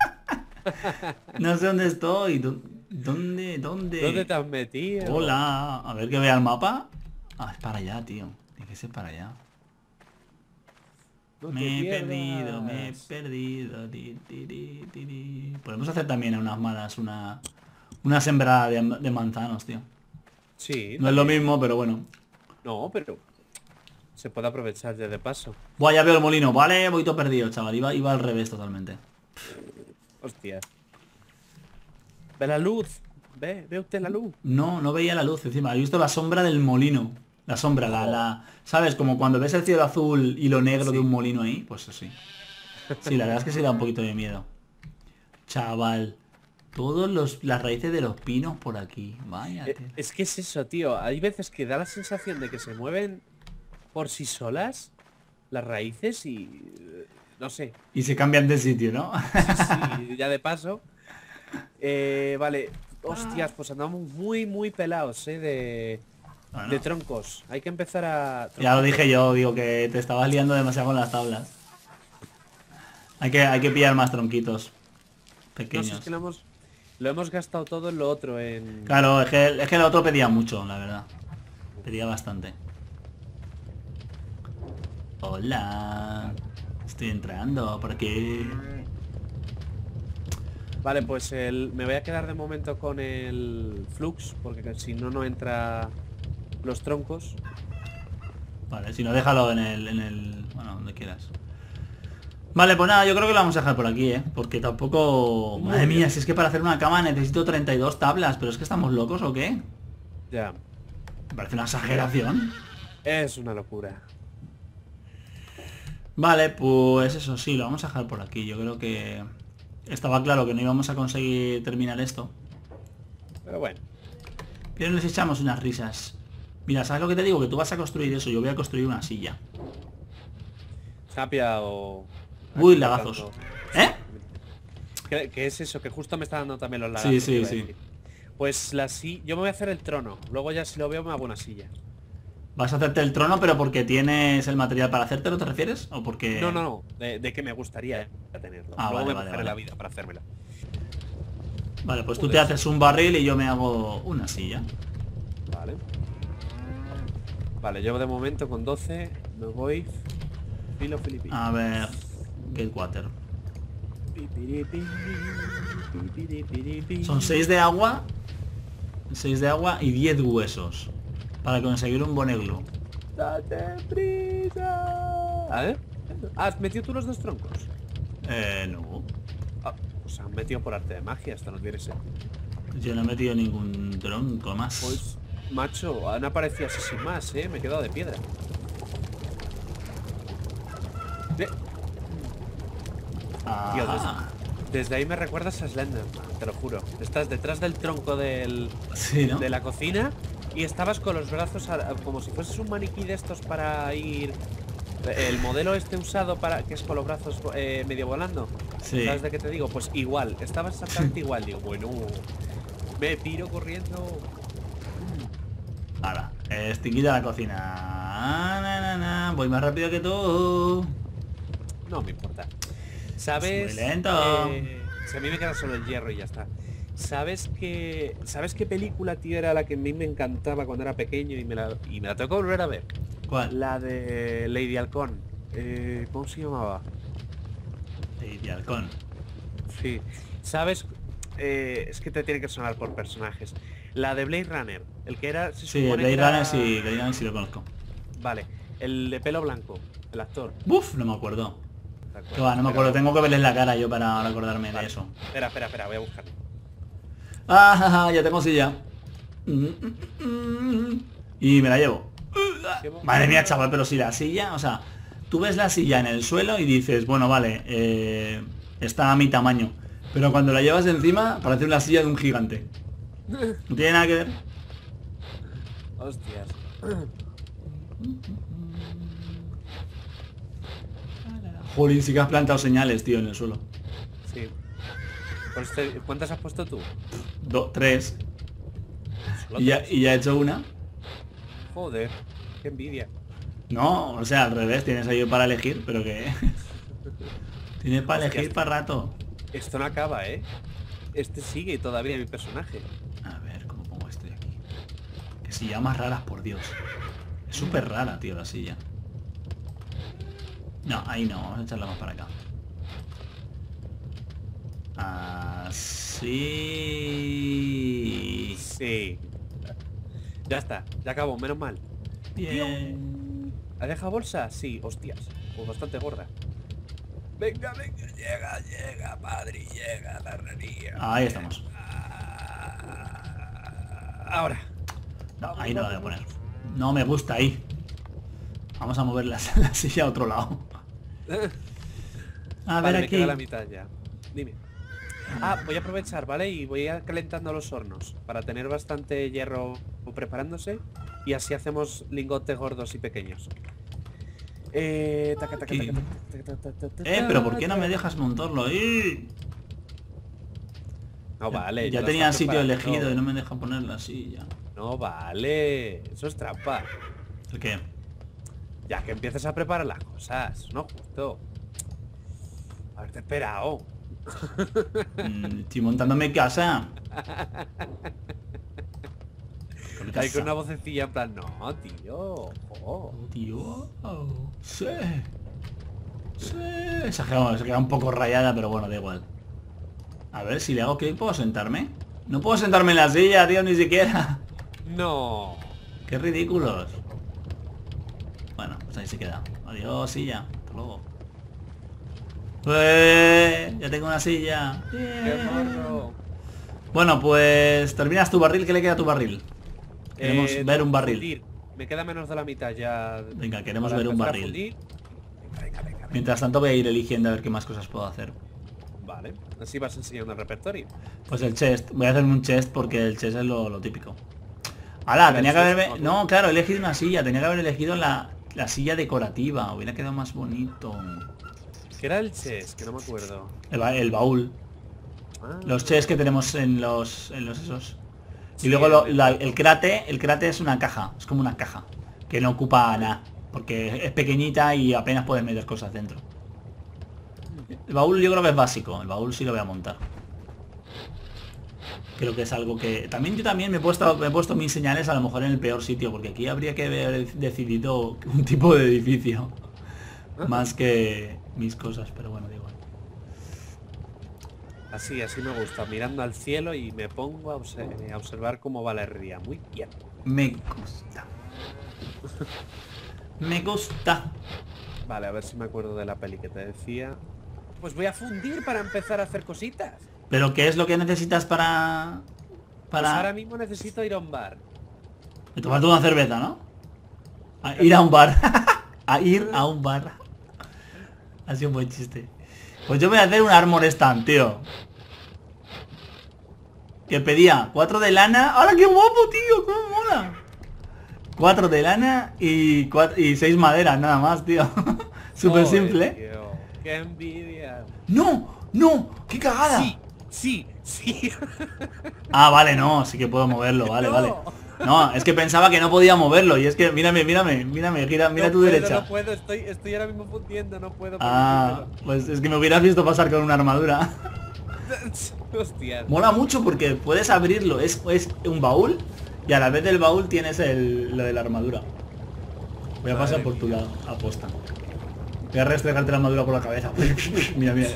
No sé dónde estoy. ¿Dó- ¿Dónde? ¿Dónde? ¿Dónde te has metido? Hola. A ver que vea el mapa. Ah, es para allá, tío. Tiene que ser para allá. No te Me he pierdas. perdido, me he perdido. Ti, ti, ti, ti, ti. Podemos hacer también a unas malas una una sembrada de, de manzanos, tío. Sí. No es lo mismo, pero bueno. No, pero se puede aprovechar ya de paso. Buah, ya veo el molino. Vale, voy todo perdido, chaval. Iba, iba al revés totalmente. Hostia. Ve la luz. Ve, ve usted la luz. No, no veía la luz encima. He visto la sombra del molino. La sombra, la, la... ¿Sabes? Como cuando ves el cielo azul y lo negro Sí. de un molino ahí. Pues así. Sí, la verdad es que sí da un poquito de miedo. Chaval. Todos los las raíces de los pinos por aquí. Vaya. Eh, tela. Es que es eso, tío. Hay veces que da la sensación de que se mueven por sí solas las raíces y... eh, No sé. Y se cambian de sitio, ¿no? Sí, ya de paso. Eh, vale. Hostias, pues andamos muy, muy pelados, ¿eh? De, Bueno, de troncos. Hay que empezar a... ya lo dije yo, digo que te estabas liando demasiado con las tablas. Hay que, hay que pillar más tronquitos. No Pequeños. sé, es que lo hemos, lo hemos gastado todo en lo otro, en... Claro, es que, es que el otro pedía mucho, la verdad. Pedía bastante. Hola. Estoy entrando por aquí. Vale, pues el, me voy a quedar de momento con el flux, porque si no, no entra los troncos. Vale, si no, déjalo en el, en el... Bueno, donde quieras. Vale, pues nada, yo creo que lo vamos a dejar por aquí, ¿eh? Porque tampoco... Muy Madre bien. mía, si es que para hacer una cama necesito treinta y dos tablas. ¿Pero es que estamos locos o qué? Ya. Me parece una exageración. Es una locura. Vale, pues eso sí, lo vamos a dejar por aquí. Yo creo que... Estaba claro que no íbamos a conseguir terminar esto. Pero bueno. Pero nos echamos unas risas. Mira, ¿sabes lo que te digo? Que tú vas a construir eso, yo voy a construir una silla. Tapia o... Uy, aquí lagazos. tratando- ¿Eh? ¿Qué, qué es eso? Que justo me está dando también los Sí, lagazos. sí, te iba a sí. decir. Pues la si... Yo me voy a hacer el trono. Luego ya si lo veo me hago una silla. Vas a hacerte el trono, pero porque tienes el material para hacértelo, ¿te refieres? ¿O porque...? No, no, no. De, de que me gustaría tenerlo. Ah, Luego vale, me vale, buscaré vale. la vida para hacérmela. Vale, pues tú Joder. te haces un barril y yo me hago una silla. Vale. Vale, yo de momento con doce me voy... Filo filipino. A ver... Gatewater. Son seis de agua. seis de agua y diez huesos. Para conseguir un boneglu. ¡Date prisa! A ver. ¿Has metido tú los dos troncos? Eh, no. Ah, pues han metido por arte de magia, esto no tiene sentido. Yo no he metido ningún tronco más. Pues, macho, han aparecido así sin más, eh. Me he quedado de piedra. Eh, tío, Ajá. desde, desde ahí me recuerdas a Slenderman, te lo juro. Estás detrás del tronco del, Sí, ¿no? de la cocina y estabas con los brazos a- como si fueses un maniquí de estos para ir... El modelo este usado para que es con los brazos eh, medio volando. Sí. ¿Sabes de qué te digo? Pues igual, estaba exactamente igual. Digo, bueno, me piro corriendo. Ahora, extinguida la cocina. Ah, na, na, na. Voy más rápido que tú. No me importa. ¿Sabes? Es muy lento. eh, si a mí me queda solo el hierro y ya está. ¿Sabes qué, ¿Sabes qué película, tío, era la que a mí me encantaba cuando era pequeño y me la, y me la tengo que volver a ver? ¿Cuál? La de Lady Halcón. Eh, ¿Cómo se llamaba? Lady Halcón. Sí. ¿Sabes? Eh, es que te tiene que sonar por personajes. La de Blade Runner, el que era... Se Sí, supone Blade que era- Runner sí, Blade Runner sí lo conozco. Vale. El de pelo blanco, el actor. Buf, no me acuerdo. ¿Te acuerdas? Que va, no me Pero- acuerdo, tengo que verles la cara yo para acordarme Vale. de eso. Espera, espera, espera, voy a buscarlo. Ah, ja, ja, ya tengo silla. Mm, mm, mm. Y me la llevo. Madre mía, chaval, pero si la silla, o sea, tú ves la silla en el suelo y dices, bueno, vale, eh, está a mi tamaño. Pero cuando la llevas encima, parece una silla de un gigante. No tiene nada que ver. Hostias. Jolín, sí que has plantado señales, tío, en el suelo. Sí. Pues te- ¿Cuántas has puesto tú? Do- tres. Solo Y ya, tres. y ya he hecho una. Joder, qué envidia. No, o sea, al revés, tienes ahí para elegir, pero que... tienes para Hostia, elegir para rato. Esto no acaba, ¿eh? Este sigue todavía mi personaje. A ver, ¿cómo pongo esto de aquí? Que silla más raras, por Dios. Es súper rara, tío, la silla. No, ahí no, vamos a echarla más para acá. Así. Sí. Ya está, ya acabó, menos mal. Bien. ¿Ha dejado bolsa? Sí, hostias. Pues bastante gorda. Venga, venga, llega, llega, padre, llega la herrería. Ahí estamos. Ahora. No, ahí no la voy a poner. No me gusta ahí. Vamos a mover la, la silla a otro lado. A Vale, ver me aquí. queda la mitad ya. Dime. Ah, voy a aprovechar, ¿vale? Y voy a calentando los hornos para tener bastante hierro preparándose y así hacemos lingotes gordos y pequeños. Eh, taca, taca, Aquí. taca, taca, taca, taca, taca, Eh, pero ¿por qué no me taca. dejas montarlo ahí? No vale. Ya lo tenía estás sitio preparando. elegido y no me deja poner la silla. No vale. Eso es trampa. ¿El qué? Ya que empieces a preparar las cosas. No justo. Haberte esperado. Mm, estoy montándome casa. ¿Con Hay casa? con una vocecilla en plan, no, tío. Ojo. Tío. Sí. Sí. Se ha, quedado, se ha quedado un poco rayada, pero bueno, da igual. A ver, si le hago clic, ¿puedo sentarme? No puedo sentarme en la silla, tío, ni siquiera. No. Qué ridículos. Bueno, pues ahí se queda. Adiós, silla. Hasta luego. ¡Eh! Ya tengo una silla. ¡Qué Bien. morro! Bueno, pues terminas tu barril. ¿Qué le queda a tu barril? Queremos Eh, ver un barril. fundir. Me queda menos de la mitad ya. Venga, queremos para ver un empezar a barril. fundir. Venga, venga, venga, venga. Mientras tanto voy a ir eligiendo a ver qué más cosas puedo hacer. Vale, así vas enseñando el repertorio. Pues el chest. Voy a hacerme un chest porque el chest es lo, lo típico. ¡Hala! Pero Tenía el que chest, haberme... ¿no? No, claro, he elegido una silla. Tenía que haber elegido la, la silla decorativa. Hubiera quedado más bonito. ¿Qué era el chess? Que no me acuerdo. El, ba- el baúl. Ah, Los chests que tenemos en los en los esos. Y Sí, luego lo- el- la- el crate, el crate es una caja, es como una caja que no ocupa nada, porque es pequeñita y apenas puedes meter cosas dentro. El baúl yo creo que es básico, el baúl sí lo voy a montar. Creo que es algo que también yo también me he puesto me he puesto mis señales a lo mejor en el peor sitio, porque aquí habría que haber decidido un tipo de edificio más que mis cosas, pero bueno, da igual. Así, así me gusta. Mirando al cielo y me pongo a, obse- a observar cómo va la herrería. Muy bien. Me gusta. Me gusta. Vale, a ver si me acuerdo de la peli que te decía. Pues voy a fundir para empezar a hacer cositas. Pero ¿qué es lo que necesitas para... Pues ahora para... mismo necesito ir a un bar. Me tomaste una cerveza, ¿no? A ir a un bar. A ir a un bar. Ha sido un buen chiste. Pues yo voy a hacer un armor stand, tío. Que pedía cuatro de lana. ¡Hala, qué guapo, tío! ¡Cómo mola! Cuatro de lana y, cuatro, y seis maderas, nada más, tío. Súper Joder, simple. tío, ¡qué envidia! ¡No! ¡No! ¡Qué cagada! Sí, sí, sí. Ah, vale, no, sí que puedo moverlo, vale, No. vale. No, es que pensaba que no podía moverlo y es que mírame, mírame, mírame, gira, mira No a tu puedo, derecha. No puedo, estoy, estoy ahora mismo fundiendo, no puedo. Ah, pues es que me hubieras visto pasar con una armadura. permitirmelo. Hostia. Mola mucho porque puedes abrirlo, es, es un baúl y a la vez del baúl tienes el, lo de la armadura. Voy a Madre pasar por tu mía. lado, aposta. Voy a restregarte la armadura por la cabeza. Mira, mira.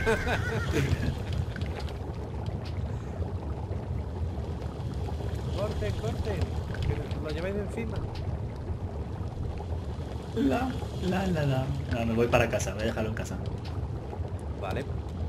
Corten, corten. Que lo lleváis de encima. La, la, la, la. No, me voy para casa, voy a dejarlo en casa. Vale.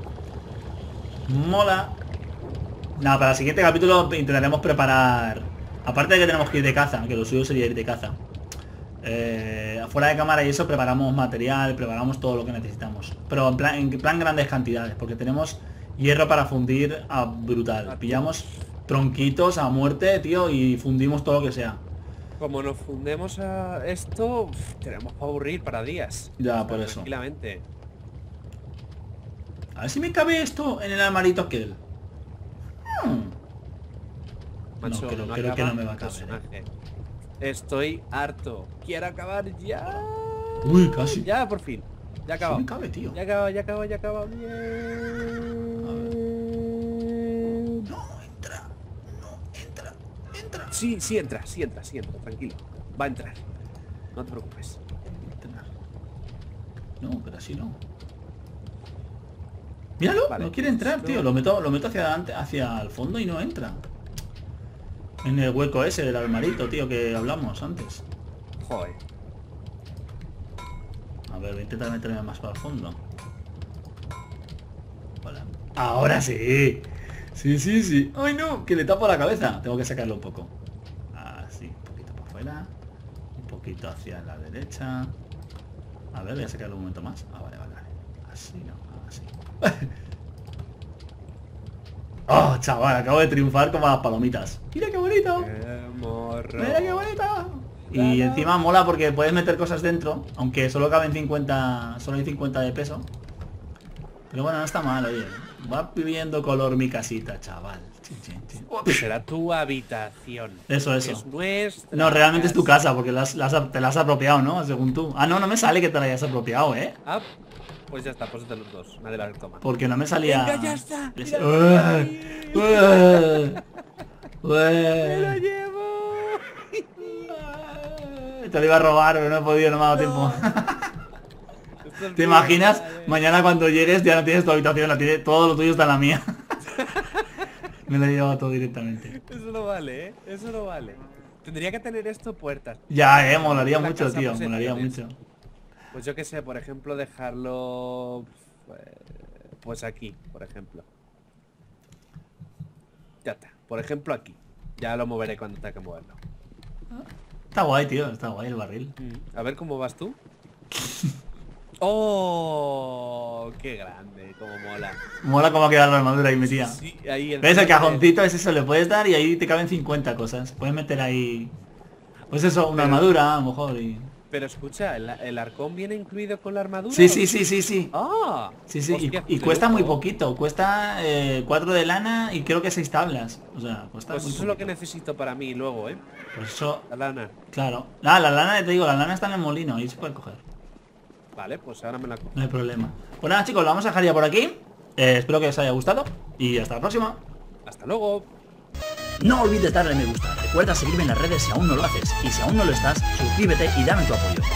Mola. Nada, para el siguiente capítulo intentaremos preparar... Aparte de que tenemos que ir de caza, que lo suyo sería ir de caza. Eh, afuera de cámara y eso preparamos material, preparamos todo lo que necesitamos. Pero en plan, en plan grandes cantidades, porque tenemos hierro para fundir a brutal. Pillamos tronquitos a muerte, tío, y fundimos todo lo que sea. Como nos fundemos a esto, uf, tenemos para aburrir para días. Ya, O sea, por eso. Tranquilamente. A ver si me cabe esto en el armarito aquel. Hmm. Macho, No, creo, no creo que acaba no me va a el caber. personaje. ¿eh? Estoy harto. Quiero acabar ya. Uy, casi. Ya, por fin. Ya Sí acabó. me cabe, tío. Ya acabó, ya acabó, ya acabó. Bien. No, entra. No, entra. Entra. Sí, sí entra, sí entra, sí entra, tranquilo. Va a entrar. No te preocupes. Entra. No, pero así no. Míralo, Vale. no quiere entrar, No. tío. Lo meto, lo meto hacia adelante, hacia el fondo y no entra. En el hueco ese del armarito, tío, que hablamos antes. Joder. A ver, voy a intentar meterme más para el fondo. Hola. Ahora sí. Sí, sí, sí. ¡Ay, no! Que le tapo la cabeza. Tengo que sacarlo un poco. Así, un poquito para afuera. Un poquito hacia la derecha. A ver, voy a sacarlo un momento más. Ah, vale, vale, vale. Así no, así. ¡Oh, chaval! Acabo de triunfar como las palomitas. ¡Mira qué bonito! Qué morro. ¡Mira qué bonito! Y encima mola porque puedes meter cosas dentro, aunque solo caben cincuenta, solo hay cincuenta de peso. Pero bueno, no está mal, oye. Va viviendo color mi casita, chaval. Chin, chin, chin. Será tu habitación. Eso, que eso. Es nuestra No, realmente es tu casa. casa, porque la has- la has- te la has apropiado, ¿no? Según tú. Ah, no, no me sale que te la hayas apropiado, ¿eh? Ah, pues ya está, pues de los dos. Nadie la toma. Porque no me salía... Venga, ya está. Es- Mira, ¡Ué! ¡Ué! ¡Ué! ¡Me lo llevo! Te lo iba a robar, pero no he podido, no me ha dado tiempo. Esto es ¿Te mío, imaginas? vale. Mañana cuando llegues ya no tienes tu habitación, la tiene, todo lo tuyo está en la mía. Me lo he llevado todo directamente. Eso no vale, ¿eh? Eso no vale. Tendría que tener esto puertas. Ya, eh, molaría La mucho, casa tío, posesión. molaría mucho. Pues yo qué sé, por ejemplo, dejarlo... eh, Pues aquí, por ejemplo. Ya está. Por ejemplo, aquí. Ya lo moveré cuando tenga que moverlo. Está guay, tío, está guay el barril. A ver cómo vas tú. ¡Oh! ¡Qué grande! ¡Cómo mola! Mola cómo ha quedado la armadura ahí metida. Sí, ahí ¿Ves? El centro cajoncito es eso, le puedes dar y ahí te caben cincuenta cosas. Puedes meter ahí... Pues eso, una Pero- armadura, a lo mejor. Y... Pero escucha, ¿el, el arcón viene incluido con la armadura? Sí, o- sí, sí, sí, sí. ¡Ah! Sí, sí, y- Hostia, y, qué cuesta muy lujo. poquito. Cuesta eh, cuatro de lana y creo que seis tablas. O sea, cuesta Pues muy eso es lo que poquito. necesito para mí luego, ¿eh? Pues eso, La lana. claro. Ah, la lana, te digo, la lana está en el molino, ahí se puede coger. Vale, pues ahora me la cojo. No hay problema. Pues nada, chicos, lo vamos a dejar ya por aquí. Eh, espero que os haya gustado y hasta la próxima. Hasta luego. No olvides darle me gusta, recuerda seguirme en las redes si aún no lo haces, y si aún no lo estás, suscríbete y dame tu apoyo.